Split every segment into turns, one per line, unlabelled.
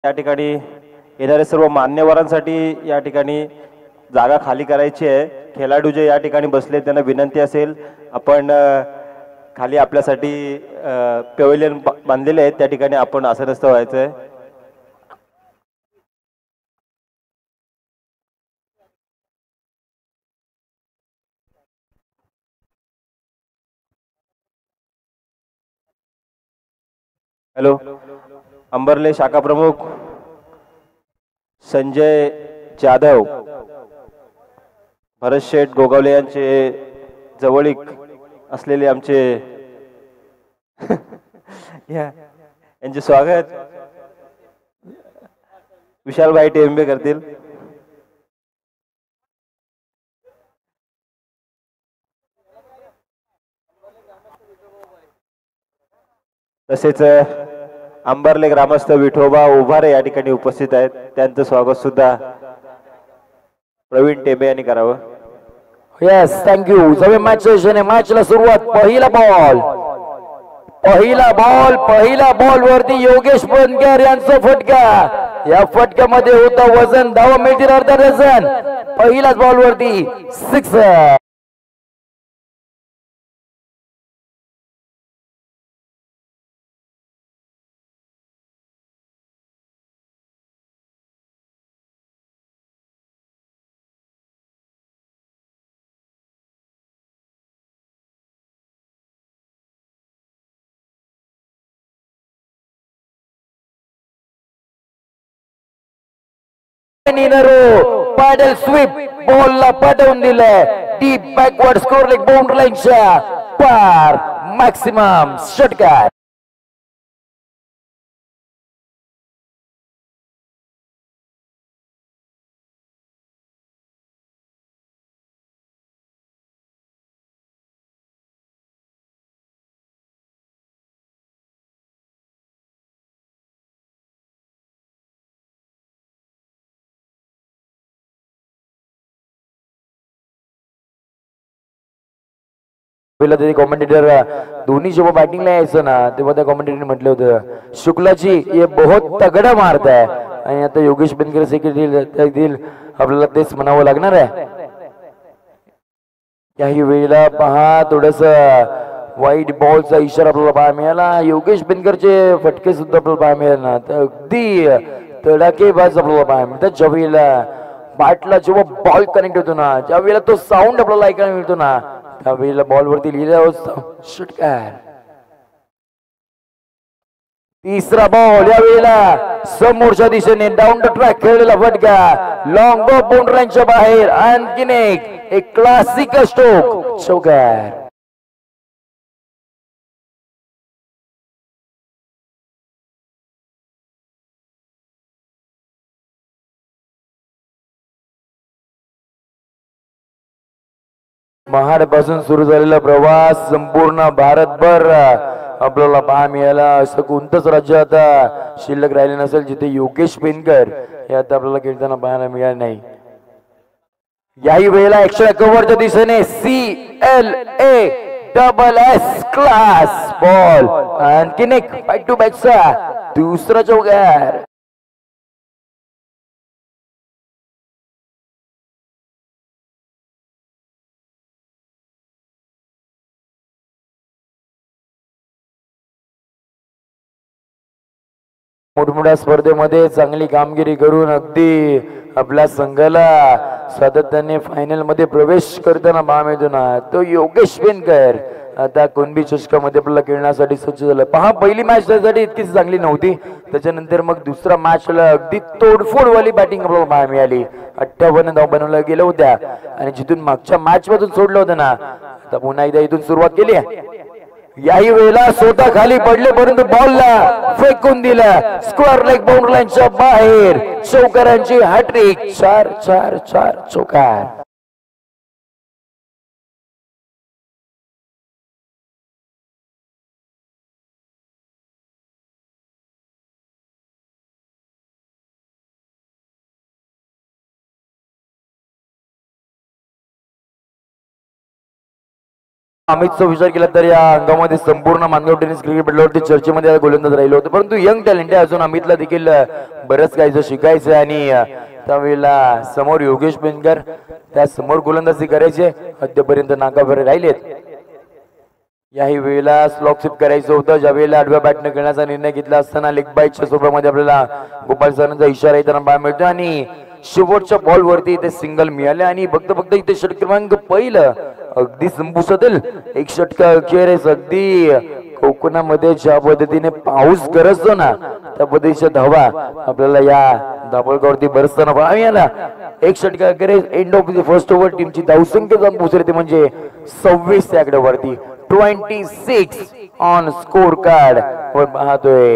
या ठिकाणी येणारे सर्व मान्यवरांसाठी या ठिकाणी जागा खाली करायची आहे। खेळाडू जे या ठिकाणी बसले त्यांना विनंती असेल आपण खाली आपल्यासाठी पवेलियन बांधलेले आहेत त्या ठिकाणी आपण आसनस्थ व्हायचं आहे। हॅलो, अंबरले शाखा प्रमुख संजय जाधव, भरत शेठ गोगावले यांचे जवळीक असलेले आमचे यांचे स्वागत विशाल भाई टेंबे करतील। तसेच अंबरले ग्रामस्थ विठोबा उभारे या ठिकाणी उपस्थित आहेत, त्यांचं स्वागत सुद्धा प्रवीण टेंबे यांनी करावं।
Yes, thank you. सगळे मॅच मॅचला सुरुवात। पहिला बॉल वरती योगेश बनकर यांचा फटका। या फटक्यामध्ये होता वजन, धावा मिळतील अर्धा डझन। पहिलाच बॉल वरती सिक्स। पॅडल स्वीप बॉलला पाठवून दिलंय deep backward square leg boundary लाईनच्या पार। मॅक्सिमम षटकार। कॉमेंटेटर दोन्ही जेव्हा बॅटिंगला यायचं ना तेव्हा त्या कॉमेंटेटरने म्हटलं होतं शुक्लाजी ये बहुत तगड़ा मारता है, आणि आता योगेश बनकर सेक्रेटरी आपल्याला तेच म्हणावं लागणार आहे। काही वेळेला पहा थोडस वाईट बॉलचा इशारा आपल्याला पाहायला मिळाला। योगेश बनकरचे फटके सुद्धा आपल्याला पाहायला मिळाले ना तर अगदी तडाखेबाज आपल्याला पाहायला मिळतात। ज्या वेळेला बॅटला जेव्हा बॉल कनेक्ट होतो ना, ज्या वेळेला तो साऊंड आपल्याला ऐकायला मिळतो ना त्यावेळेला बॉल वरती लिहिलं होतं षटकार। तिसरा बॉल या वेळेला समोरच्या दिशेने डाऊन द ट्रॅक खेळलेला फटका, लॉंग ऑफ बाउंड्री लाईनच्या बाहेर। आणखीन एक क्लासिकल स्ट्रोक, चौकार। महाड पासून सुरू झालेला प्रवास संपूर्ण भारतभर आपल्याला पाहायला मिळाला। असं कोणतंच राज्य आता शिल्लक राहिले नसेल जिथे योगेश बनकर हे आता आपल्याला खेळताना पाहायला मिळाले नाही। याही वेळेला एक्स्ट्रा कव्हरच्या दिशेने CLASS क्लास बॉल। आणखीन एक बॅक टू बॅकचा दुसरा चौकार। मोठमोठ्या स्पर्धेमध्ये चांगली कामगिरी करून अगदी आपल्या संघाला सातत्याने फायनल मध्ये प्रवेश करताना पाहायला मिळतो ना तो योगेश बनकर आता कुणबी चषकामध्ये आपल्याला खेळण्यासाठी सज्ज झाला। पहा पहिली मॅच त्यासाठी इतकीच चांगली नव्हती, त्याच्यानंतर मग दुसरा मॅचला अगदी तोडफोडवाली बॅटिंग आपल्याला पाहायला मिळाली। 58 धावा बनवल्या गेल्या होत्या आणि जिथून मागच्या मॅच मधून सोडलं होतं ना आता पुन्हा एकदा इथून सुरुवात केली आहे। याही वेळेला स्वतः खाली पडले परंतु बॉलला फेकून दिला स्क्वेअर लेग बाउंड्री लाईनच्या बाहेर। चौकारांची हॅट्रिक, 4-4-4 चौकार। अमितचा विचार केला तर या अंगामध्ये संपूर्ण मानगाव टेनिस क्रिकेट पटलावरती चर्चेमध्ये गोलंदाज राहिलो होतो, परंतु यंग टॅलेंट आहे, अजून अमितला देखील बरंच काही शिकायचं आणि त्यावेळेला समोर योगेश पेनकर त्या समोर गोलंदाजी करायचे, अद्यापर्यंत नाकाबरे राहिलेत. याही वेळेला स्लॉक स्वीप करायचं होतं, ज्या वेळेला आडव्या बॅटने खेळण्याचा निर्णय घेतला असताना लेग बाईटच्या स्वरूपामध्ये आपल्याला गोपाल सरांचा इशारा येताना पाहायला मिळतो आणि शेवटच्या बॉल वरती इथे सिंगल मिळाले आणि फक्त इथे षटक क्रमांक पहिलं अगदी संपुष्टातील एक षटका अखेर अगदी कोकणामध्ये ज्या पद्धतीने पाऊस गरजतो ना त्या पद्धतीच्या धावा आपल्याला या धाबळगावरती बरसताना पाहायला. एक षटका अखेर end of the first over टीमची धावसंख्या जाऊन पोहोचली ते म्हणजे 26 या आकड्यावरती 26 ऑन स्कोर कार्ड वर पाहतोय.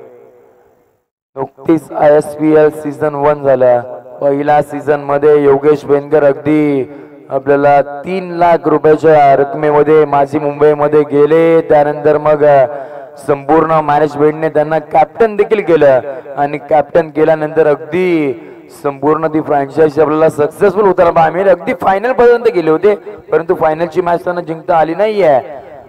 नुकतीच ISPL सीझन 1 झाला. पहिल्या सीझन मध्ये योगेश पेनकर अगदी आपल्याला 3 लाख रुपयाच्या रकमेमध्ये माझी मुंबईमध्ये गेले. त्यानंतर मग संपूर्ण मॅनेजमेंटने त्यांना कॅप्टन देखील केलं आणि कॅप्टन केल्यानंतर अगदी संपूर्ण ती फ्रँचायझी आपल्याला सक्सेसफुल होताना पाहायला मिळेल. अगदी फायनल पर्यंत गेले होते, परंतु फायनलची मॅच त्यांना जिंकता आली नाहीये.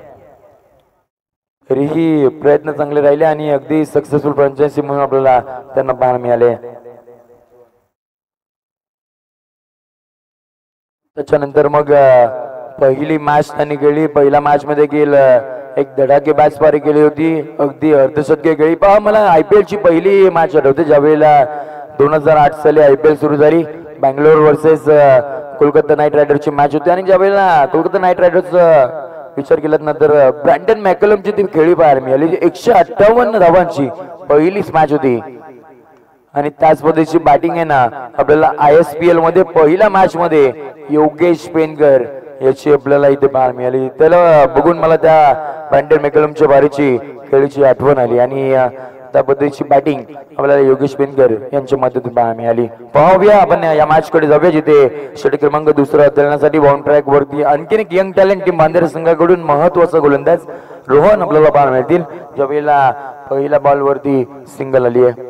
तरीही प्रयत्न चांगले राहिले आणि अगदी सक्सेसफुल फ्रँचायझी म्हणून आपल्याला त्यांना पाहायला मिळाले. त्याच्यानंतर मग पहिली मॅच त्यांनी खेळली. पहिल्या मॅच मध्ये गेल एक धडाके बॅच पारी केली होती, अगदी अर्धशतके खेळी. पहा मला IPL ची पहिली मॅच आठवते, ज्या वेळेला 2008 साली IPL सुरू झाली. बँगलोर वर्सेस कोलकाता नाईट रायडर्सची मॅच होती आणि ज्या वेळेला कोलकाता नाईट रायडर्स विचार केला नंतर ब्रँडन मॅकलमची ती खेळी पाहायला मिळाली. 158 धावांची पहिलीच मॅच होती आणि त्याच पद्धतीची बॅटिंग आहे ना आपल्याला ISPL मध्ये पहिल्या मॅच मध्ये योगेश पेनकर याची आपल्याला इथे पाहायला मिळाली. त्याला बघून मला त्या ब्रँडन मॅकलमच्या बारीची खेळीची आठवण आली आणि त्या पद्धतीची बॅटिंग आपल्याला योगेश पेनकर यांच्या मदतीने पाहायला मिळाली. पाहूया आपण या मॅच कडे जाऊया, जिथे षटक क्रमांक दुसरा खेळण्यासाठी बाउंड ट्रॅक वरती आणखीन एक यंग टॅलेंट टीम बांदेर संघाकडून महत्वाचा गोलंदाज रोहन आपल्याला पाहायला मिळतील, ज्या वेळेला पहिल्या बॉल वरती सिंगल आली आहे.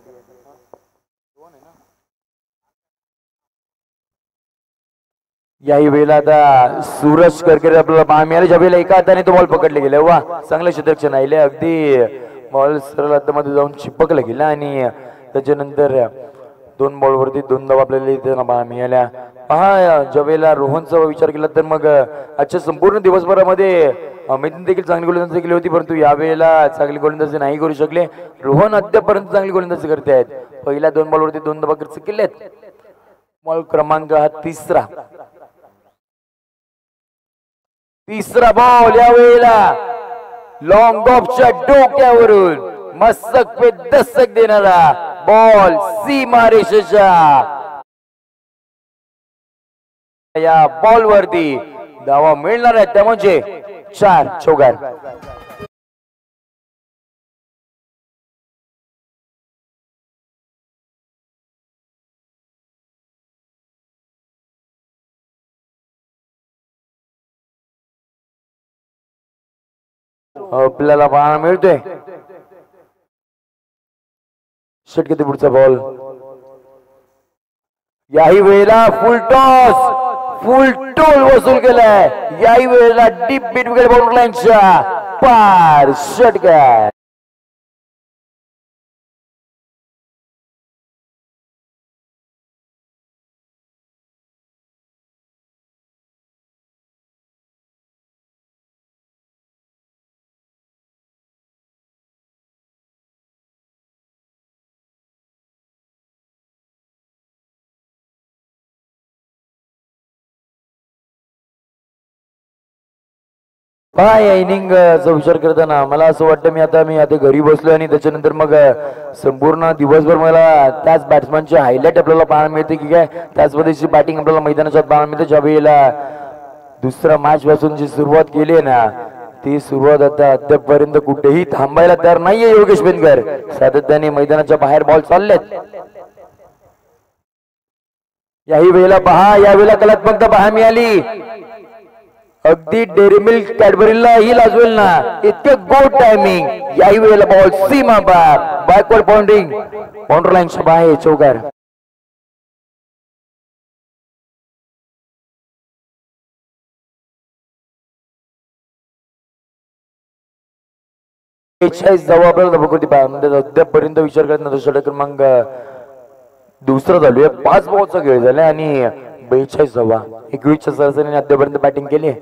याही वेळेला आता सूरज करकर आपल्याला पाहायला मिळाले, ज्या वेळेला एका हाताने तो बॉल पकडले गेले. वा चांगले क्षेत्ररक्षण राहिले, अगदी बॉल सरळ हातामध्ये जाऊन चिपकला गेला आणि त्याच्यानंतर 2 बॉलवरती 2 धावा आपल्याला इथे पाहायला मिळाल्या. पहा ज्या वेळेला रोहनचा विचार केला तर मग आजच्या संपूर्ण दिवसभरामध्ये अमितने देखील चांगली गोलंदाजी केली होती, परंतु यावेळेला चांगली गोलंदाजी नाही करू शकले. रोहन अद्यापर्यंत चांगली गोलंदाजी करते आहेत. पहिल्या 2 बॉलवरती 2 धावा खर्च केल्यात. बॉल क्रमांक हा तिसरा बॉल या वेळेला लॉंग ऑफच्या डोक्यावरून मस्तक पे दस्तक देणारा बॉल सीमारेषेच्या या बॉल वरती धावा मिळणार आहे, त्या म्हणजे 4 चौकार. आपल्याला पाहायला मिळतोय षटकातील पुढचा बॉल. याही वेळेला फुल टोल वसूल केलाय. याही वेळेला डीप बीट विकेट बाउंड्री लाईनच्या पार षटकार. पहा या इनिंगचा विचार करताना मला असं वाटतं मी आता घरी बसलो आणि त्याच्यानंतर मग संपूर्ण दिवसभर मला त्याच बॅट्समॅनचे हायलाइट आपल्याला पाहायला मिळते की काय त्याच पद्धतीची बॅटिंग आपल्याला मैदानाच्या पाहायला मिळते. ज्या वेळेला दुसरा मॅच पासून जी सुरुवात केली आहे ना ती सुरुवात आता अद्यापर्यंत कुठेही थांबायला तयार नाहीये. योगेश पेनकर सातत्याने मैदानाच्या बाहेर बॉल चाललेत. याही वेळेला पहा या वेळेला कलात्मकता पाहायला मिळाली. अगदी डेअरी मिल्क कॅडबरीला ही लाजवेल ना इतकं गुड टायमिंग. याही वेळेला बॉल सीमा पार बॅकवर्ड बाउंड्री लाईनच्या बाहेर चौकार. 42 धावा आपल्याला धावकृती पाहिजे अद्यापर्यंत विचार करत नाही षटक क्रमांक दुसरा चालू आहे 5 बॉलचा खेळ झाला आणि 42 धावा 21च्या सरासरीने अद्यापर्यंत बॅटिंग केली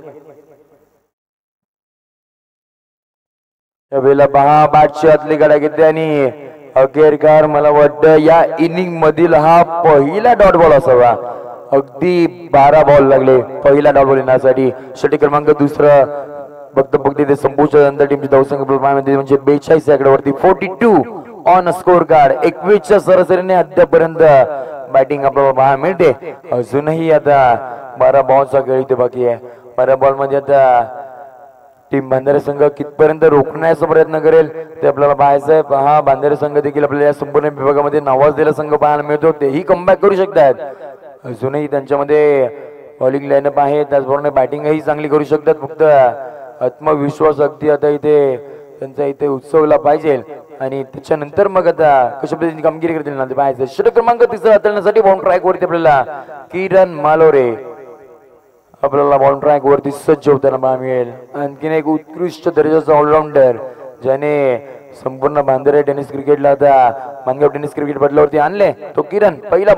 यावेळेला पहा बॅटची आतली गाडा घेतली आणि अखेरकार मला वाटतं या इनिंग मधील हा पहिला डॉट बॉल असावा अगदी 12 बॉल लागले पहिला डॉट बॉल येण्यासाठी षटक क्रमांक दुसरा बघते ते संपूर्ण टीमची धावसंख्या म्हणजे 42 आकड्यावरती 42 ऑन स्कोर कार्ड 21च्या सरासरीने अद्यापर्यंत बॅटिंग आपल्याला पाहायला मिळते अजूनही आता 12 बॉलचा खेळ इथे बाकी आहे 12 बॉल मध्ये आता टीम बांधारे संघ कितपर्यंत रोखण्याचा प्रयत्न करेल ते आपल्याला पाहायचं आहे पहा बांधारे संघ देखील आपल्याला या संपूर्ण विभागामध्ये नावाजलेला संघ पाहायला मिळतो तेही कमबॅक करू शकतात अजूनही त्यांच्यामध्ये बॉलिंग लाईनअप आहे त्याचप्रमाणे बॅटिंगही चांगली करू शकतात फक्त आत्मविश्वास अगदी आता इथे त्यांचा इथे उत्सवला पाहिजे आणि त्याच्यानंतर मग आता कशा पद्धतीने कामगिरी करतील ना ते पाहायचं षटक क्रमांक 3 हाताळण्यासाठी बाउंड ट्रॅक वरती आपल्याला किरण मालोरे आपल्याला बाउंड ट्रॅक वरती सज्ज होताना पाहायला मिळेल आणखीन एक उत्कृष्ट दर्जाचा ऑलराऊंडर ज्याने संपूर्ण बांधारे टेनिस क्रिकेटला आता मानगाव टेनिस क्रिकेट पडल्यावरती आणले तो किरण पहिला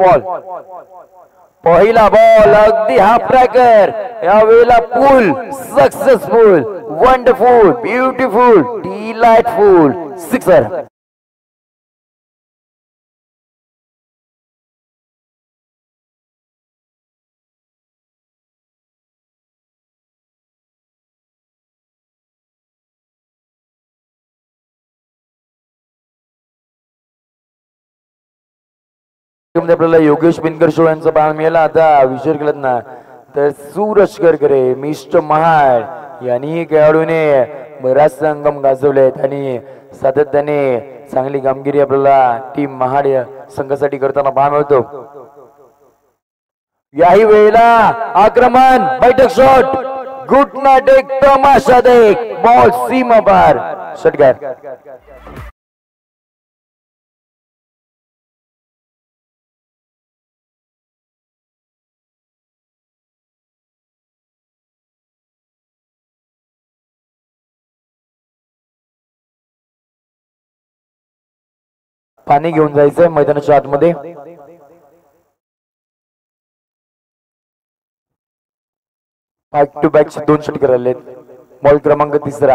बॉल अगदी हाफ ट्रॅकर यावेळेला pull successful wonderful beautiful delightful sixer आपल्याला योगेश बिनकर शो यांचा पाहायला मिळाला आता विचार केलात ना तर सूरज करकरे मिस्टर महाड यांनी खेळाडूने बराच अंगम गाजवले आहेत आणि सातत्याने चांगली कामगिरी आपल्याला टीम महाड संघासाठी करताना पाहायला मिळतो याही वेळेला आक्रमण बैठक शॉट गुड नाईट एक तमाशा देख बॉल सीमा पार षटकार पाणी घेऊन जायचंय मैदानाच्या आतमध्ये बॅक टू बॅक 2 षटकार आलेत बॉल क्रमांक 3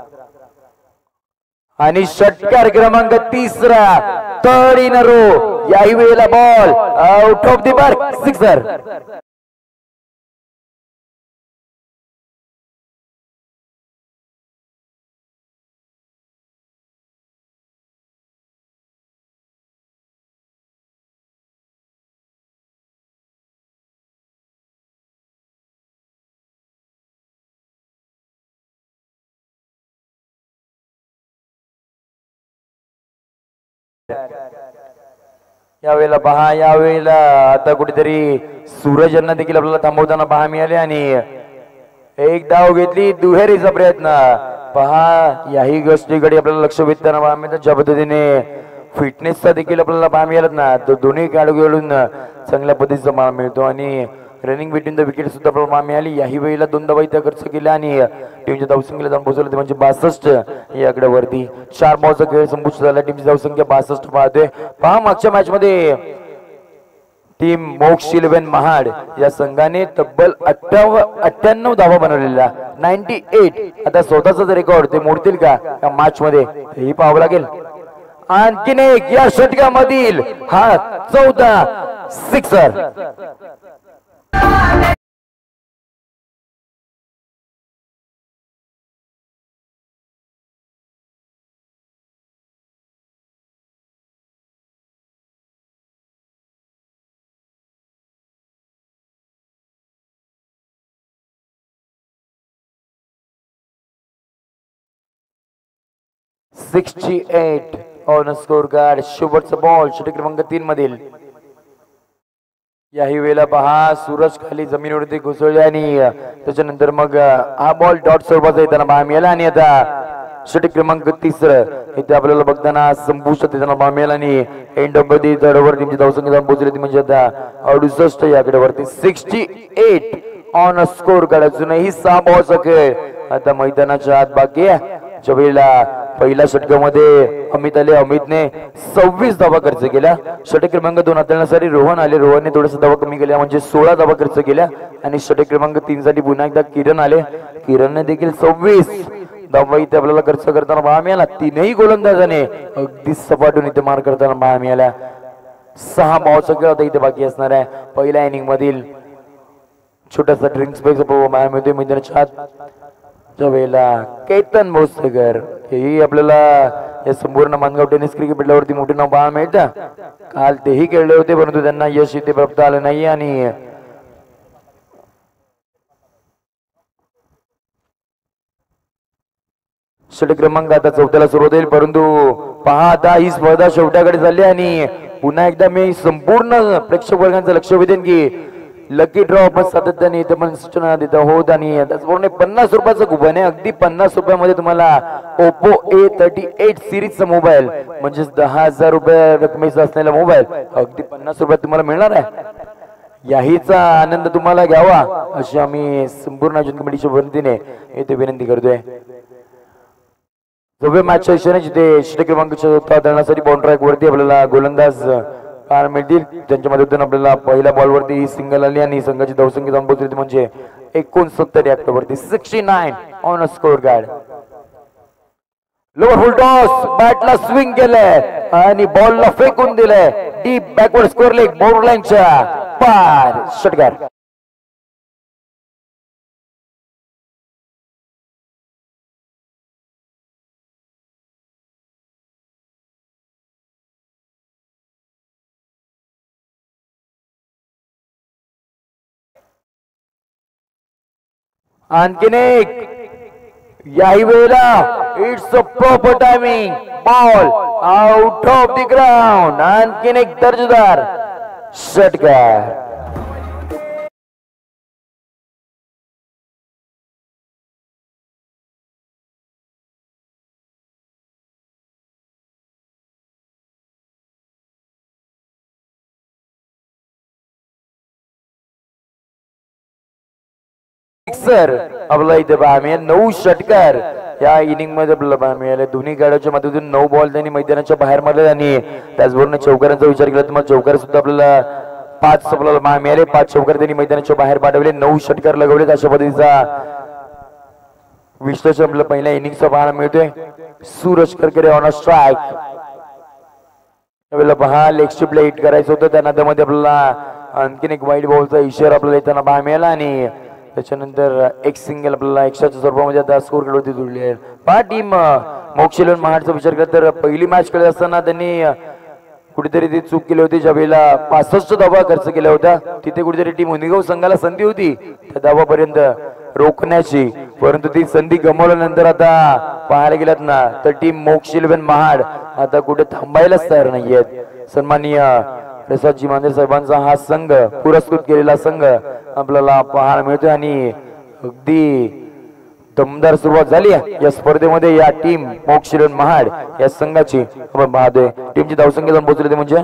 आणि षटकार क्रमांक 3 थर्ड इन अ रो याही वेळेला ball out of the mark sixer यावेळेला पहा यावेळेला आता कुठेतरी सूरज यांना देखील आपल्याला थांबवताना पहा मिळाले आणि एक धाव घेतली दुहेरीचा प्रयत्न पहा याही गोष्टीकडे आपल्याला लक्ष वेधताना पहा मिळतं ज्या पद्धतीने फिटनेसचा देखील आपल्याला पहा मिळाला ना तो दोन्ही खेळाडूकडून चांगल्या पद्धतीचा पहा मिळतो आणि रनिंग बिटवीन द विकेट सुद्धा आपल्याला पहा मिळाली याही वेळेला 2 धावा इथे खर्च केल्या आणि टीमच्या धावसंख्येला जाऊन पोहोचले ते म्हणजे 62 या आकड्यावरती 4 बॉलचा खेळ संपुष्ट झाला टीमची धावसंख्या 62 पाहतोय पहा मागच्या मॅच मध्ये टीम मोक्ष 11 महाड या संघाने तब्बल 98 धावा बनवलेल्या 98 आता स्वतःचाच रेकॉर्ड ते मोडतील का या मॅच मध्ये हेही पाहावं लागेल आणखीन एक या षटकामधील हा 14 सिक्सर (68) ऑन स्कोर कार्ड शेवटचा बॉल षटक क्रमांक 3 मधील याही वेळेला पहा सूरज खाली जमिनीवरती घुसळले आणि त्याच्यानंतर मग हा बॉल डॉट स्वरूपाचा येताना पहा मिळाला आणि आता षटक क्रमांक 3 इथे आपल्याला बघताना संपुष्टात येताना पहा मिळाला आणि end of the third over टीमची धावसंख्या पोहोचली ती म्हणजे आता 68 या आकड्यावरती 68 ऑन स्कोर कार्ड अजूनही 6 बॉलचा खेळ आता मैदानाच्या आत बाकी आहे ज्या वेळेला पहिल्या षटकामध्ये अमित आले, अमितने 26 धावा खर्च केल्या. षटक क्रमांक 2 हाताळण्यासाठी रोहन आले, रोहनने थोडासा धावा कमी केल्या म्हणजे 16 धावा खर्च केल्या. आणि षटक क्रमांक 3 साठी पुन्हा एकदा किरण आले, किरणने देखील 26 धावा इथे आपल्याला खर्च करताना पाहायला मिळाला. तीनही गोलंदाजाने अगदी सपाटून इथे मार करताना पाहायला मिळाल्या. 6 बॉलचा खेळ आता इथे बाकी असणार आहे. पहिल्या इनिंग मधील छोटासा ड्रिंक्स ब्रेक पाहायला मिळतोय मैदानाच्या आत वेळेला. केतन भोसलेकर हेही आपल्याला या संपूर्ण मानगाव टेनिस क्रिकेट पटलावरती मोठे नाव पाहायला मिळतं. काल तेही खेळले होते परंतु त्यांना यश इथे प्राप्त आलं नाही. आणि षटक क्रमांक आता 4थ्याला सुरुवात होईल परंतु पहा आता ही स्पर्धा शेवटाकडे झाली. आणि पुन्हा एकदा मी संपूर्ण प्रेक्षक वर्गांचं लक्ष वेधेन की लकी ड्रॉ आपण सातत्याने इथे पण सूचना देत आहोत. आणि त्याचबरोबर 50 रुपयाचं कुपन आहे. अगदी 50 रुपयामध्ये तुम्हाला ओप्पो A38 सिरीजचा मोबाईल म्हणजेच 10,000 रुपये रकमेचा असलेला मोबाईल अगदी 50 रुपयात तुम्हाला मिळणार आहे. याहीचा आनंद तुम्हाला घ्यावा अशी आम्ही संपूर्ण आयोजन कमिटीच्या वतीने इथे विनंती करतोय. मॅचच्या इशाने जिथे षटक क्रमांक 4 धरण्यासाठी बाउंड्री वरती आपल्याला गोलंदाज पाहायला मिळतील. त्यांच्या मदतीने आपल्याला पहिल्या बॉलवरती ही सिंगल आली आणि संघाची धावसंख्या जाऊन पोहोचली म्हणजे 69 या वरती 69 on a score card. Lower full toss बॅटला स्विंग केलंय आणि बॉलला फेकून दिलंय deep backward square leg boundary लाईनच्या पार. षटकार आणखीन एक याही वेळेला it's a proper timing ball out of the ground. आणखीन एक दर्जेदार षटकार. सर आपल्याला इथे पाहायला मिळेल 9 षटकार या इनिंग मध्ये आपल्याला पाहायला मिळाले. दोन्ही गाड्याच्या मधून 9 बॉल त्यांनी मैदानाच्या बाहेर मारले. आणि त्याचबरोबर चौकारांचा विचार केला तर मग चौकार सुद्धा आपल्याला 5 आपल्याला पाहायला मिळाले. 5 चौकार त्यांनी मैदानाच्या बाहेर पाठवले. 9 षटकार लगवले. अशा पद्धतीचा विश्लेषण आपल्याला पहिल्या इनिंगचा पाहायला मिळतोय. Suraj Karkare on a strike. त्यावेळेला पहा लेग स्ट्रिपला हिट करायचं होतं त्या नादामध्ये आपल्याला आणखीन एक वाईट बॉलचा इशारा आपल्याला येताना पाहायला मिळाला. आणि त्याच्यानंतर एक सिंगल आपल्याला 100च्या स्वरूपामध्ये आता स्कोर कडवरती जुळली आहे. पहा टीम मोक्षिलोन महाडचा विचार केला तर पहिली मॅच खेळत असताना त्यांनी कुठेतरी ती चूक केली होती. ज्या वेळेला 65 धावा खर्च केल्या होत्या तिथे कुठेतरी टीम उनिगाव संघाला संधी होती त्या धावापर्यंत रोखण्याची परंतु ती संधी गमावल्यानंतर आता पाहायला गेलात ना तर टीम मोक्षिलोन महाड आता कुठे थांबायलाच तयार नाहीयेत. सन्माननीय प्रसादजी मांजरे साहेबांचा हा संघ पुरस्कृत केलेला संघ आपल्याला पाहायला मिळतोय. आणि अगदी दमदार सुरुवात झाली या स्पर्धेमध्ये. या टीम मोक्षिलोन महाड या संघाची आपण पाहतोय. टीमची धावसंख्या जाऊन पोहोचली म्हणजे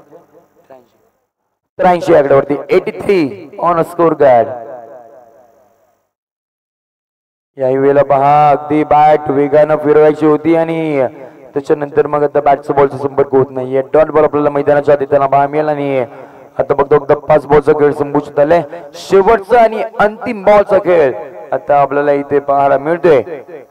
83 आकड्यावरती 83 ऑन अ स्कोर गार्ड. याही वेळेला पहा अगदी बॅट वेगानं फिरवायची होती आणि त्याच्यानंतर मग आता बॅटचा बॉलचा संपर्क होत नाहीये. डॉट बॉल आपल्याला मैदानाच्या आत येताना पाहायला मिळेल. आणि आता बघतो 5 बॉलचा खेळ संपुष्टात आलाय. शेवटचा आणि अंतिम बॉलचा खेळ आता आपल्याला इथे पाहायला मिळतोय.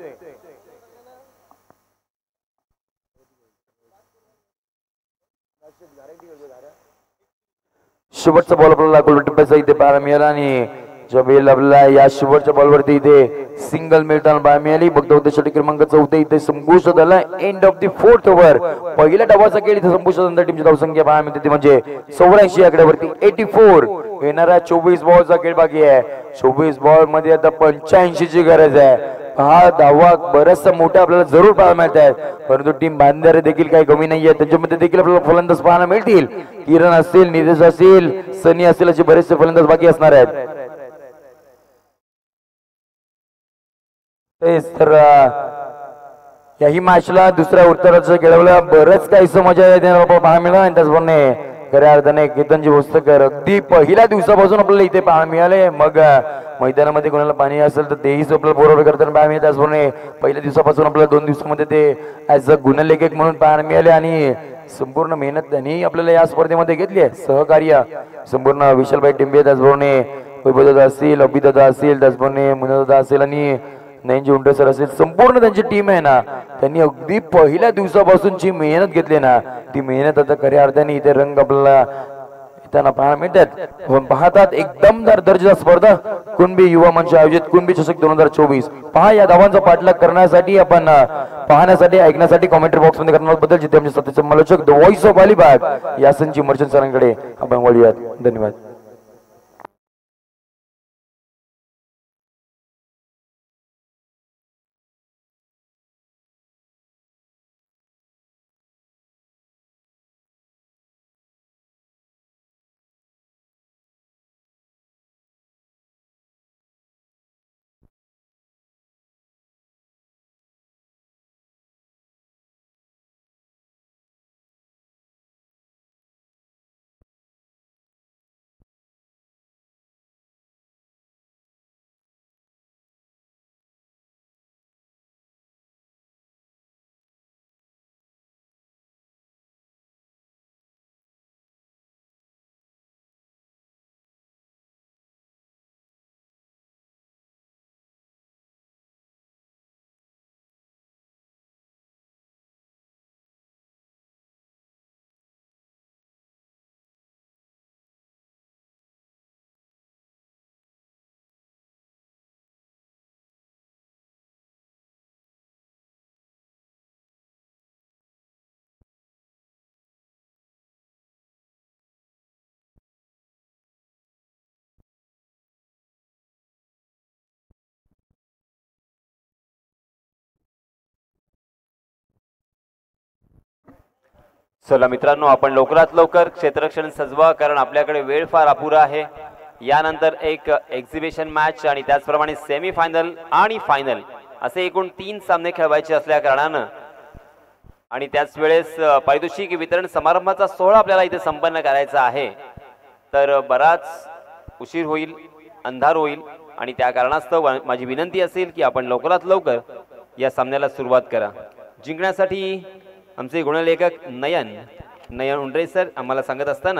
शेवटचा बॉल आपल्याला गोलटीपाचा इथे पाहायला मिळाला. आणि ज्यावेळेला आपल्याला या शेवटच्या बॉलवरती इथे सिंगल मिळताना पाहायला मिळाली. बघतो षटक क्रमांक 4 इथे संपुष्टात आला. End of the 4th over पहिल्या डावाचा खेळ इथे संपुष्टात. टीमची धावसंख्या पाहायला मिळते म्हणजे 84 आकड्यावरती 84. येणारा 24 बॉलचा खेळ बाकी आहे. 24 बॉल मध्ये आता 85 ची गरज आहे. हा धावा बराचसा मोठा आपल्याला जरूर पाहायला मिळत आहेत परंतु टीम बांधणारे देखील काही कमी नाहीये. त्यांच्यामध्ये देखील आपल्याला फलंदाज पाहायला मिळतील. किरण असतील, नितेश असतील, सनी असतील असे बरेचसे फलंदाज बाकी असणार आहेत. तर याही मॅचला दुसऱ्या उत्तराचं खेळवलं बरंच काही मजा पाहायला मिळालं. आणि त्याचप्रमाणे खऱ्या अर्थाने केतनजी भोसलेकर अगदी पहिल्या दिवसापासून आपल्याला इथे पाहायला मिळाले. मग मैदानामध्ये कोणाला पाणी असेल तर तेही आपल्याला बरोबर करताना पाहायला मिळते. त्याचप्रमाणे पहिल्या दिवसापासून आपल्याला 2 दिवसामध्ये ते ॲज अ गुणलेखक म्हणून पाहायला मिळाले आणि संपूर्ण मेहनत त्यांनी आपल्याला या स्पर्धेमध्ये घेतली आहे. सहकार्य संपूर्ण विशालभाई टिंबे, त्याचप्रमाणे वैभवदादा असतील, अभिदादा असतील, त्याचप्रमाणे मुनादादा असेल आणि नयनजी उंटे सर असेल, संपूर्ण त्यांची टीम आहे ना, त्यांनी अगदी पहिल्या दिवसापासूनची मेहनत घेतली ना, ती मेहनत आता खऱ्या अर्थाने इथे रंग आपल्याला त्यांना पाहायला मिळतात. पाहतात एकदम दर्जेदार स्पर्धा कुणबी युवा मंच आयोजित कुणबी चषक 2024. पहा या धावांचा पाठलाग करण्यासाठी आपण पाहण्यासाठी ऐकण्यासाठी कमेंट्री बॉक्स मध्ये करणार बद्दल जिथे आमचे सत्य समालोचक द व्हॉइस ऑफ अलिबाग यासनची मर्चंट सरांकडे आपण वळूयात. धन्यवाद.
चला मित्रांनो, आपण लवकरात लवकर क्षेत्ररक्षण सजवा, कारण आपल्याकडे वेळ फार अपुरा आहे. यानंतर एक एक्झिबिशन मॅच आणि त्याचप्रमाणे सेमी फायनल आणि फायनल असे एकूण 3 सामने खेळवायचे असल्या कारणानं आणि त्याच वेळेस पारितोषिक वितरण समारंभाचा सोहळा आपल्याला इथे संपन्न करायचा आहे. तर बराच उशीर होईल, अंधार होईल आणि त्या कारणास्तव माझी विनंती असेल की आपण लवकरात लवकर या सामन्याला सुरुवात करा. जिंकण्यासाठी आमचे गुणलेखक नयन उंडरे सर आम्हाला सांगत असताना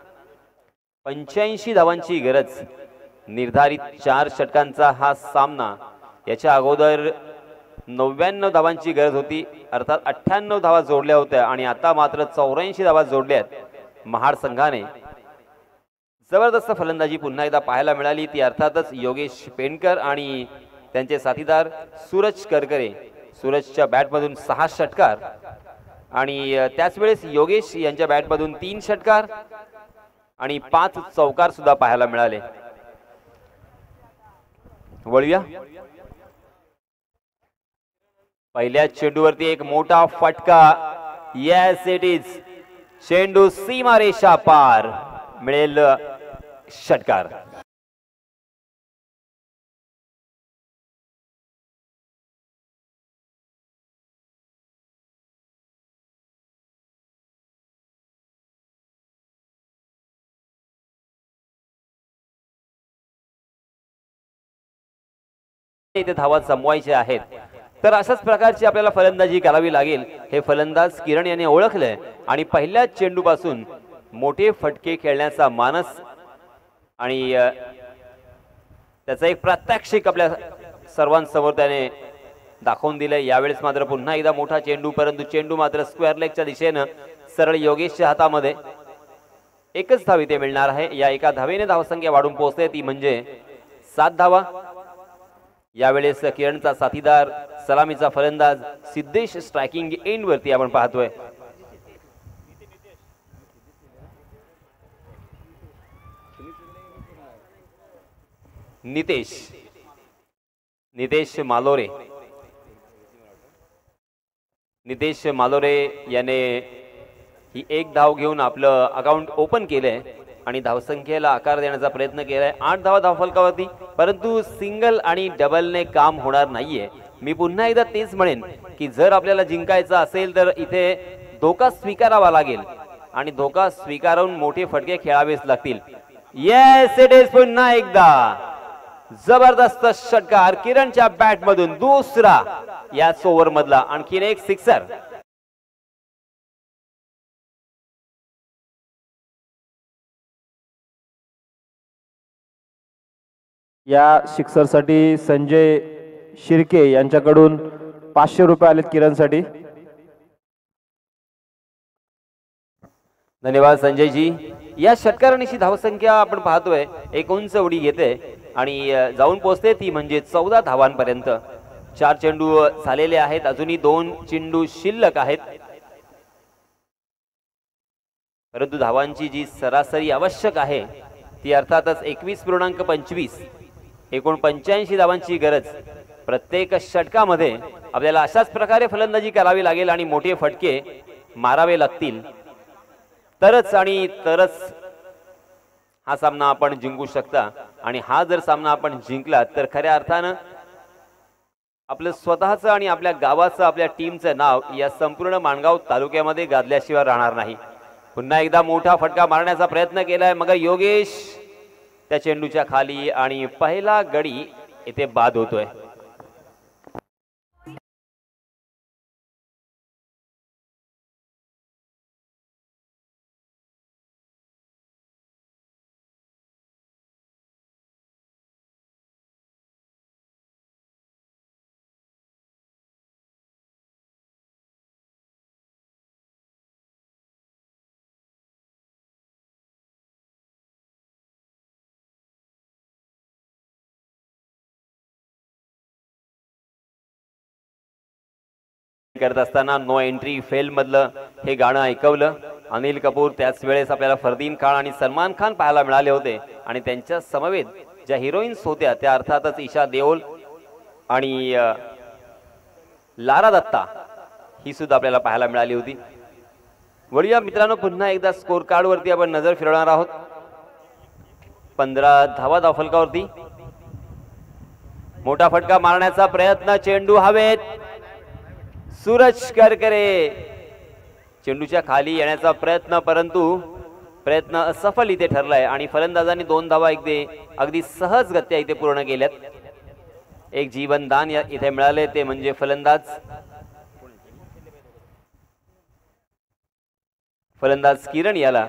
85 धावांची गरज, निर्धारित 4 षटकांचा हा सामना. याच्या अगोदर 99 धावांची गरज होती, अर्थात 98 धावा जोडल्या होत्या आणि आता मात्र 84 धावा जोडल्यात महाड संघाने. जबरदस्त फलंदाजी पुन्हा एकदा पाहायला मिळाली, ती अर्थातच योगेश पेंडकर आणि त्यांचे साथीदार सूरज करकरे. सूरजच्या बॅटमधून 6 षटकार आणि त्याच वेळेस योगेश यांच्या बॅटमधून 3 षटकार आणि 5 चौकार सुद्धा पाहायला मिळाले. वळूया. पहिल्या चेंडूवरती एक मोठा फटका. Yes it is. चेंडू सीमारेषा पार, मिळेल षटकार. इथे धावा जमवायचे आहेत, तर अशाच प्रकारची आपल्याला फलंदाजी करावी लागेल. हे फलंदाज किरण यांनी ओळखलंय आणि पहिल्या चेंडूपासून मोठे फटके खेळण्याचा मानस आणि त्याचा एक प्रात्यक्षिक आपल्या सर्वांसमोर त्याने दाखवून दिलंय. यावेळेस मात्र पुन्हा एकदा मोठा चेंडू, परंतु चेंडू मात्र स्क्वेअर लेगच्या दिशेनं सरळ योगेशच्या हातामध्ये. एकच धाव इथे मिळणार आहे. या एका धावेने धावसंख्या वाढून पोहोचते, ती म्हणजे 7 धावा. यावेळेस किरणचा साथीदार सलामीचा फलंदाज सिद्धेश स्ट्रायकिंग एंड वरती आपण पाहतोय. नितेश मालोरे याने ही एक धाव घेऊन आपलं अकाउंट ओपन केलंय आणि धावसंख्येला आकार देण्याचा प्रयत्न केलाय. 8 धावा धावफलकावरती, परंतु सिंगल आणि डबलने काम होणार नाहीये. मी पुन्हा एकदा तेच म्हणेन की जर आपल्याला जिंकायचं असेल तर इथे धोका स्वीकारावा लागेल. आणि धोका स्वीकारून मोठे फटके खेळावेच लागतील. येस इट इज पुन्हा एकदा जबरदस्त षटकार किरणच्या बॅट मधून दुसरा याच ओव्हर मधला आणखीन एक सिक्सर.
या सिक्सरसाठी संजय शिर्के यांच्याकडून 500 रुपये आलेत किरणसाठी.
धन्यवाद संजयजी. या षटकारांची धावसंख्या आपण पाहतोय 19 उडी घेते आणि जाऊन पोहोचते ती म्हणजे 14 धावांपर्यंत. 4 चेंडू झालेले आहेत, अजूनही 2 चेंडू शिल्लक आहेत. परंतु धावांची जी सरासरी आवश्यक आहे ती अर्थातच 21.25 एकूण 85 धावांची गरज. प्रत्येक षटकामध्ये आपल्याला अशाच प्रकारे फलंदाजी करावी लागेल आणि मोठे फटके मारावे लागतील तरच हा सामना आपण जिंकू शकता. आणि हा जर सामना आपण जिंकला तर खऱ्या अर्थानं आपलं स्वतःचं आणि आपल्या गावाचं आपल्या टीमचं नाव या संपूर्ण माणगाव तालुक्यामध्ये गाजल्याशिवाय राहणार नाही. पुन्हा एकदा मोठा फटका मारण्याचा प्रयत्न केलाय मगर योगेश त्या चेंडूच्या खाली आणि पहिला गडी इथे बाद होतोय. करत असताना नो एंट्री फेल मधलं हे गाणं ऐकवलं अनिल कपूर. त्याच वेळेस आपल्याला फरदीन खान आणि सलमान खान पाहायला मिळाले होते आणि त्यांच्या समवेत ज्या हिरोईन्स होत्या त्या अर्थातच ईशा देओल आणि लारा दत्ता ही सुद्धा आपल्याला पाहायला मिळाली होती. वळूया मित्रांनो पुन्हा एकदा स्कोर कार्ड वरती आपण नजर फिरवणार आहोत. 15 धावा धावफलकावरती. मोठा फटका मारण्याचा प्रयत्न, चेंडू हवेत. सूरज करकरे चेंडूच्या खाली येण्याचा प्रयत्न परंतु प्रयत्न असफल इथे ठरलाय आणि फलंदाजांनी 2 धावा अगदी सहजगत्या इथे पूर्ण केल्यात. एक जीवनदान इथे मिळाले ते म्हणजे फलंदाज किरण याला.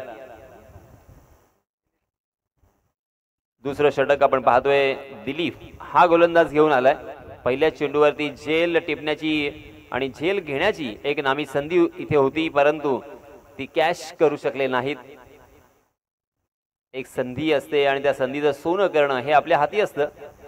दुसरं षटक आपण पाहतोय दिलीप हा गोलंदाज घेऊन आलाय. पहिल्या चेंडूवरती झेल टिपण्याची आणि झेल घेण्याची एक नामी संधी इथे होती परंतु ती कॅश करू शकले नाहीत. एक संधी असते आणि त्या संधीचं सोनं करणं हे आपल्या हाती असतं.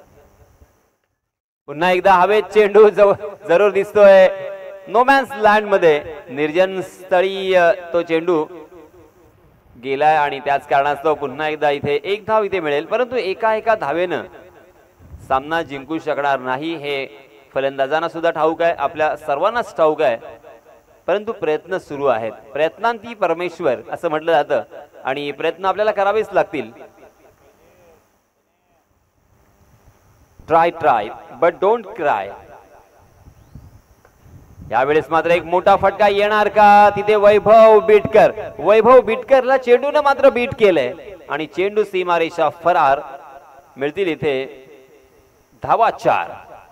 पुन्हा एकदा हवेत चेंडू जरूर दिसतोय नोमॅन्स लँड मध्ये. निर्जन स्थळी तो चेंडू गेलाय आणि त्याच कारणास्तव पुन्हा एकदा इथे एक धाव इथे मिळेल परंतु एका धावेनं सामना जिंकू शकणार नाही हे फलंदाजांना सुद्धा ठाऊक आहे, आपल्या सर्वांनाच ठाऊक आहे. परंतु प्रयत्न सुरू आहेत. प्रयत्नांती परमेश्वर असं म्हटलं जातं आणि प्रयत्न आपल्याला करावेच लागतील. Try but don't cry. यावेळेस मात्र एक मोठा फटका येणार का? तिथे वैभव बिटकरला चेंडूने मात्र बीट केलंय आणि चेंडू सीमारेषा फरार. मिळतील इथे धावा 4.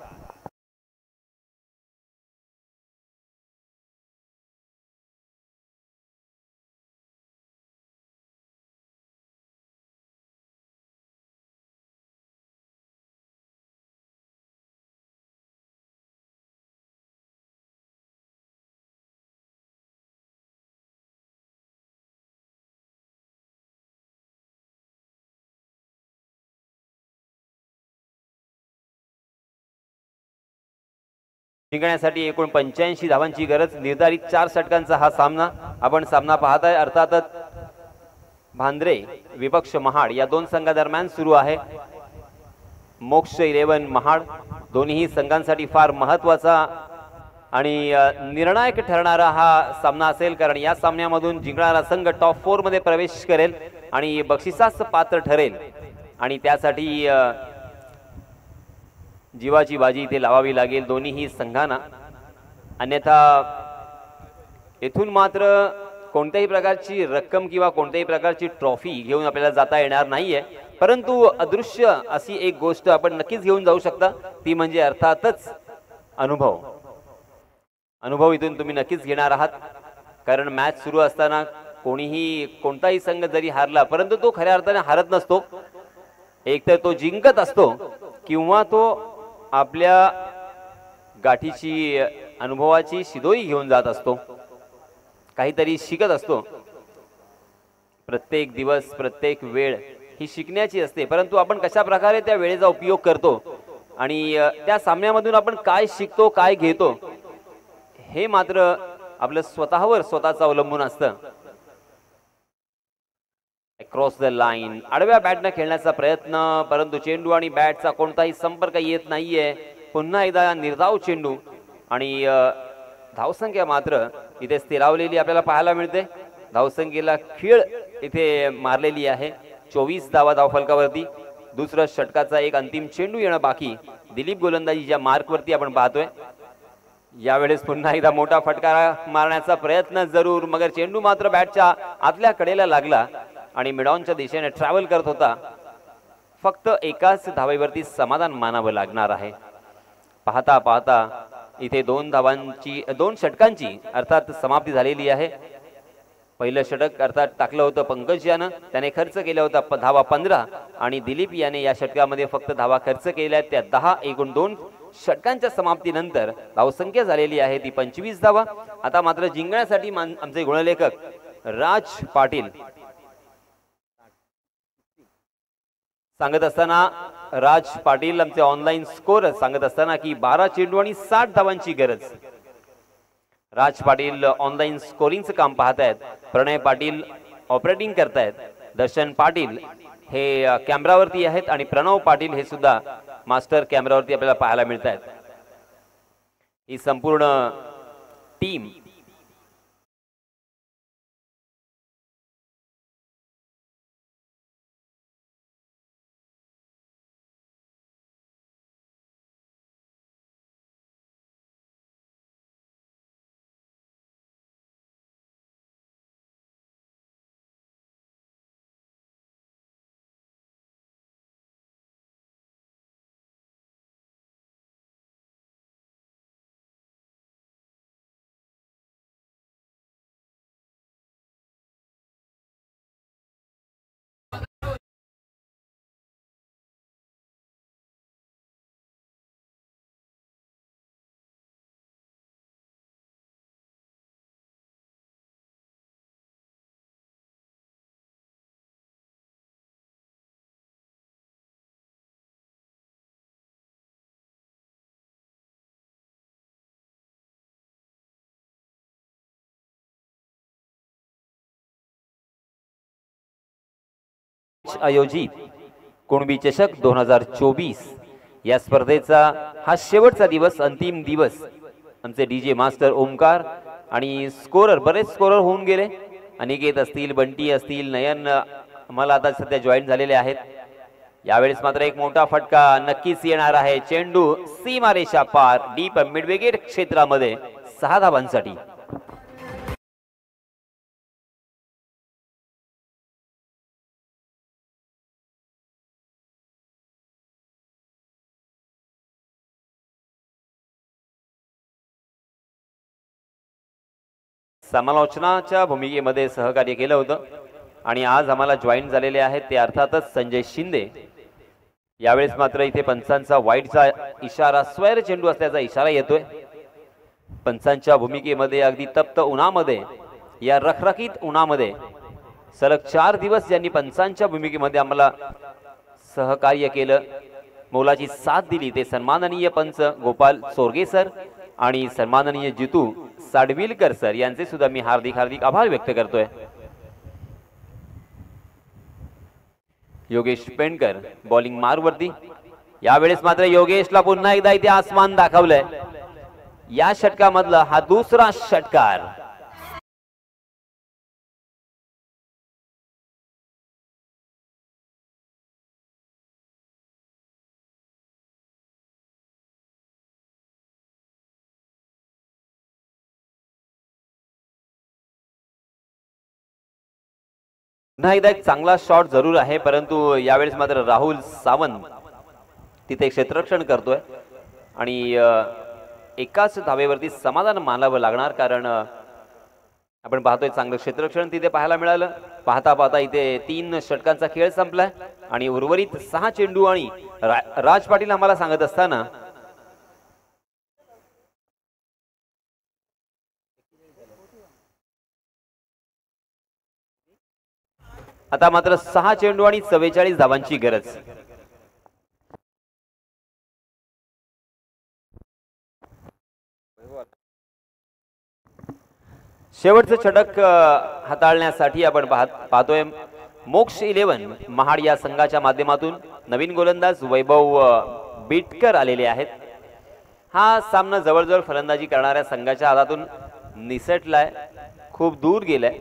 जिंकण्यासाठी एकूण 85 धावांची गरज. निर्धारित 4 षटकांचा हा सामना आपण पाहत आहे. अर्थातच भांद्रे विपक्ष महाड या 2 संघादरम्यान सुरू आहे. मोक्ष 11 महाड दोन्ही संघांसाठी फार महत्वाचा आणि निर्णायक ठरणारा हा सामना असेल कारण या सामन्यामधून जिंकणारा संघ टॉप 4 मध्ये प्रवेश करेल आणि बक्षिसास पात्र ठरेल आणि त्यासाठी जीवाची बाजी इथे लावावी लागेल दोन्हीही संघांना. अन्यथा येथून मात्र कोणत्याही प्रकारची रक्कम किंवा कोणत्याही प्रकारची ट्रॉफी घेऊन आपल्याला जाता येणार नाहीये, परंतु अदृश्य अशी एक गोष्ट आपण नक्कीच घेऊन जाऊ शकता, ती म्हणजे अर्थातच अनुभव. अनुभव इथून तुम्ही नक्कीच घेणार आहात, कारण मॅच सुरू असताना कोणीही कोणताही संघ जरी हारला परंतु तो खऱ्या अर्थाने हारत नसतो. एकतर तो जिंकत असतो किंवा तो आपल्या गाठीची अनुभवाची शिदोरी घेऊन जात असतो, काहीतरी शिकत असतो. प्रत्येक दिवस प्रत्येक वेळ ही शिकण्याची असते, परंतु आपण कशा प्रकारे त्या वेळेचा उपयोग करतो आणि त्या सामन्यामधून आपण काय शिकतो काय घेतो हे मात्र आपलं स्वतःच अवलंबून असतं. क्रॉस द लाईन आडव्या बॅटनं खेळण्याचा प्रयत्न, परंतु चेंडू आणि बॅटचा कोणताही संपर्क येत नाहीये. पुन्हा एकदा निर्धाव चेंडू आणि धावसंख्या मात्र इथे स्थिरावलेली आपल्याला पाहायला मिळते. धावसंख्येला खीळ इथे मारलेली आहे. 24 धावा धावफलकावरती. दुसरं षटकाचा एक अंतिम चेंडू येणं बाकी. दिलीप गोलंदाजीच्या मार्कवरती आपण पाहतोय. यावेळेस पुन्हा एकदा मोठा फटका मारण्याचा प्रयत्न जरूर, मगर चेंडू मात्र बॅटच्या आतल्या कडेला लागला आणि मिडॉनच्या दिशेने ट्रॅव्हल करत होता. फक्त एकाच धावेवरती समाधान मानावं लागणार आहे. पाहता पाहता इथे 2 षटकांची अर्थात समाप्ती झालेली आहे. पहिलं षटक अर्थात टाकलं होतं पंकज यानं, त्याने खर्च केला होता धावा 15 आणि दिलीप याने या षटकामध्ये फक्त धावा खर्च केल्या त्या 10. एकूण 2 षटकांच्या समाप्तीनंतर धावसंख्या झालेली आहे ती 25 धावा. आता मात्र जिंकण्यासाठी आमचे गुणलेखक राज पाटील सांगत असताना, राज पाटील आमचे ऑनलाईन स्कोर सांगत असताना की 12 चेंडू आणि 60 धावांची गरज. राज पाटील ऑनलाईन स्कोरिंगचं काम पाहतायत. प्रणय पाटील ऑपरेटिंग करतायत. दर्शन पाटील हे कॅमेरावरती आहेत आणि प्रणव पाटील हे सुद्धा मास्टर कॅमेरावरती आपल्याला पाहायला मिळत आहेत. ही संपूर्ण टीम आयोजित कुणबी चषक 2024 या स्पर्धेचा हा शेवटचा दिवस, अंतिम दिवस. आमचे डीजे मास्टर ओमकार आणि स्कोरर, बरेच स्कोरर होऊन गेले. अनिकेत असतील, बंटी असतील, नयन मला आता सध्या जॉईन झालेले आहेत. यावेळेस मात्र एक मोठा फटका नक्कीच येणार आहे. चेंडू सीमारेषा पार डीप मिडविकेट क्षेत्रामध्ये 6 धावांसाठी. समालोचनाच्या भूमिकेमध्ये सहकार्य केलं होतं आणि आज आम्हाला जॉईन झालेले आहेत ते अर्थातच संजय शिंदे. यावेळेस मात्र इथे पंचांचा वाईटचा इशारा, स्वैर चेंडू असल्याचा इशारा येतोय. पंचांच्या भूमिकेमध्ये अगदी तप्त उन्हामध्ये, या रखरखीत उन्हामध्ये सलग 4 दिवस ज्यांनी पंचांच्या भूमिकेमध्ये आम्हाला सहकार्य केलं, मोलाची साथ दिली, ते सन्माननीय पंच गोपाल चोरगे सर आणि सन्माननीय जितू साडविलकर सर यांचे सुद्धा मी हार्दिक आभार व्यक्त करतोय. योगेश पेंडकर बॉलिंग मार्गवरती. यावेळेस मात्र योगेशला पुन्हा एकदा इथे आसमान दाखवलंय. या षटकामधला हा दुसरा षटकार. पुन्हा एकदा एक चांगला शॉट जरूर आहे, परंतु यावेळेस मात्र राहुल सावंत तिथे क्षेत्ररक्षण करतोय आणि एकाच धावेवरती समाधान मानावं लागणार, कारण आपण पाहतोय चांगलं क्षेत्ररक्षण तिथे पाहायला मिळालं. पाहता पाहता इथे 3 षटकांचा खेळ संपलाय आणि उर्वरित 6 चेंडू आणि राज पाटील आम्हाला सांगत असताना आता मात्र 6 चेंडू आणि 44 धावांची गरज. शेवटचं षटक हाताळण्यासाठी आपण पाहतोय मोक्ष 11 महाड या संघाच्या माध्यमातून नवीन गोलंदाज वैभव बिटकर आलेले आहेत. हा सामना जवळजवळ फलंदाजी करणाऱ्या संघाच्या हातातून निसटलाय, खूप दूर गेलाय.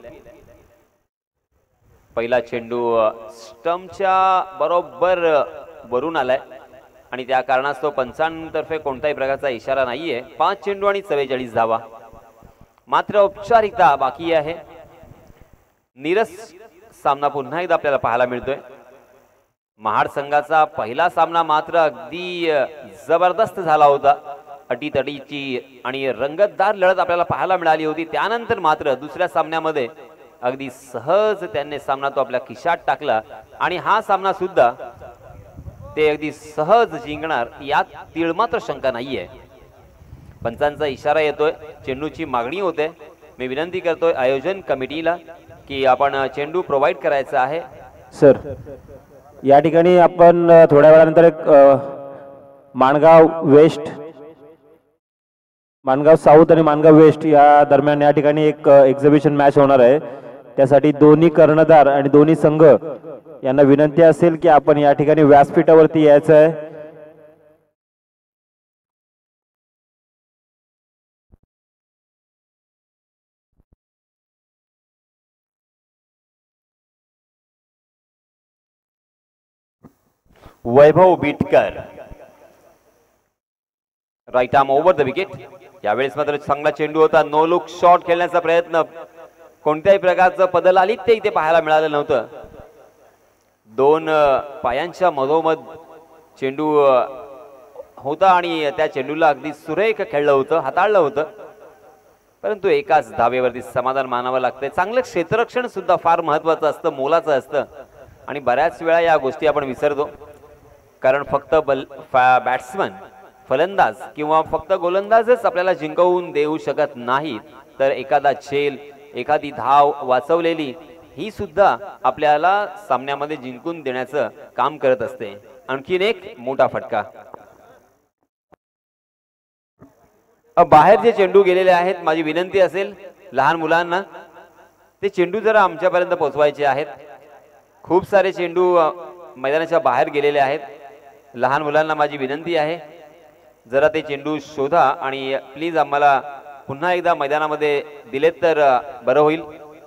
पहिला चेंडू स्टंपच्या बरोबर वरून आलाय आणि त्या कारणास्तव पंचांतर्फे कोणत्याही प्रकारचा इशारा नाहीये. 5 चेंडू आणि 44 धावा. मात्र औपचारिकता बाकी आहे. नीरस सामना पुन्हा एकदा आपल्याला पाहायला मिळतोय. महाड संघाचा पहिला सामना मात्र अगदी जबरदस्त झाला होता. अटीतटीची आणि रंगतदार लढत आपल्याला पाहायला मिळाली होती. त्यानंतर मात्र दुसऱ्या सामन्यामध्ये अगदी सहज त्यांनी सामना तो आपल्या खिशात टाकला आणि हा सामना सुद्धा ते अगदी सहज जिंकणार यात तिळमात्र शंका नाहीये. पंचांचा इशारा येतोय, चेंडूची मागणी होते. मी विनंती करतोय आयोजन कमिटीला की आपण चेंडू प्रोव्हाइड करायचा आहे.
सर, या ठिकाणी आपण थोड्या वेळानंतर एक माणगाव वेस्ट, माणगाव साऊथ आणि माणगाव वेस्ट या दरम्यान या ठिकाणी एक एक्झिबिशन मॅच होणार आहे. त्यासाठी दोन्ही कर्णधार आणि दोन्ही संघ यांना विनंती असेल की आपण या ठिकाणी व्यासपीठावरती यायचं आहे.
Vaibhav Bitkar right arm over the wicket. यावेळेस मात्र चांगला चेंडू होता. नो लुक शॉट खेळण्याचा प्रयत्न, कोणत्याही प्रकारचं पदलालित्य इथे पाहायला मिळालं नव्हतं. 2 पायांच्या मधोमध चेंडू होता आणि त्या चेंडूला अगदी सुरेख खेळलं होतं, हाताळलं होतं, परंतु एकाच धावेवरती समाधान मानावं लागतंय. चांगलं क्षेत्ररक्षण सुद्धा फार महत्वाचं असतं, मोलाचं असतं आणि बऱ्याच वेळा या गोष्टी आपण विसरतो. कारण फक्त बॅट्समन, फलंदाज किंवा फक्त गोलंदाजच आपल्याला जिंकवून देऊ शकत नाही, तर एखादा झेल, एखादी धाव वाचवलेली ही सुद्धा आपल्याला सामन्यामध्ये जिंकून देण्याचं काम करत असते. आणखीन एक मोठा फटका. बाहेर जे चेंडू गेलेले आहेत, माझी विनंती असेल लहान मुलांना ते चेंडू जरा आमच्यापर्यंत पोहोचवायचे आहेत. खूप सारे चेंडू मैदानाच्या बाहेर गेलेले आहेत. लहान मुलांना माझी विनंती आहे जरा ते चेंडू शोधा आणि प्लीज आम्हाला पुन्हा एकदा मैदानामध्ये दिलेत तर बरं होईल.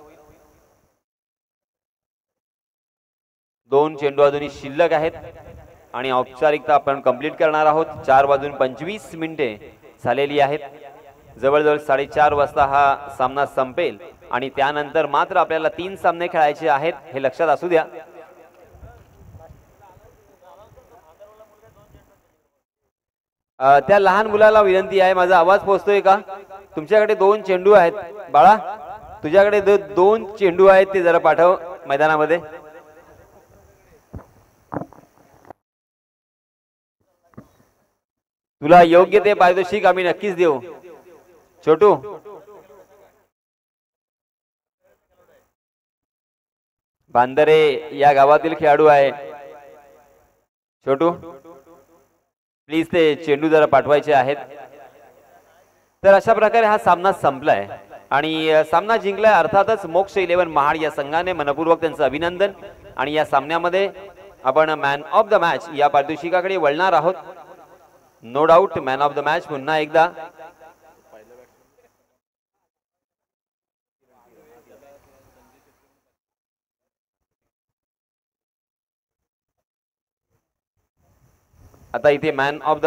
2 चेंडू अजूनही शिल्लक आहेत आणि औपचारिकता आपण कंप्लीट करणार आहोत. 4:25 मिनिटे झालेली आहेत. जवळजवळ 4:30 वाजता हा सामना संपेल आणि त्यानंतर मात्र आपल्याला 3 सामने खेळायचे आहेत, हे लक्षात असू द्या. त्या लहान मुलाला विनंती आहे, माझा आवाज पोहोचतोय का? तुमच्याकडे 2 चेंडू आहेत बाळा, तुझ्याकडे 2 चेंडू आहेत, ते जरा पाठव मैदानामध्ये. तुला योग्य ते पारितोषिक आम्ही नक्कीच देऊ. छोटू, बांदरे या गावातील खेळाडू आहे. छोटू प्लीज ते चेंडू जरा पाठवायचे आहेत. तर अशा प्रकारे हा सामना संपलाय आणि सामना जिंकलाय अर्थातच मोक्ष 11 महाड या संघाने. मनपूर्वक त्यांचं अभिनंदन. आणि या सामन्यामध्ये आपण मॅन ऑफ द मॅच या पारितोषिकाकडे वळणार आहोत. No doubt man of the match पुन्हा एकदा आता इथे मॅन ऑफ द